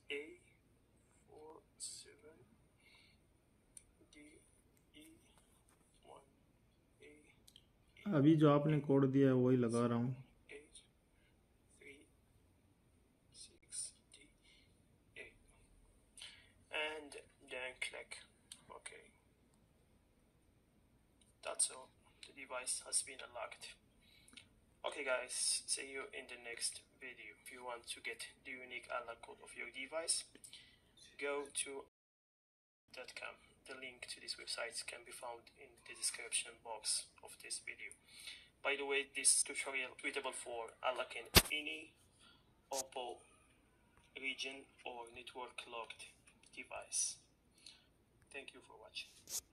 A47D1A, अभी जो आपने कोड दिया है वही लगा रहा हूँ। 836D8 and then click OK. That's all. The device has been unlocked. Okay guys, see you in the next video. If you want to get the unique unlock code of your device, go to .com. The link to this website can be found in the description box of this video. By the way, this tutorial is suitable for unlocking any Oppo region or network locked device. Thank you for watching.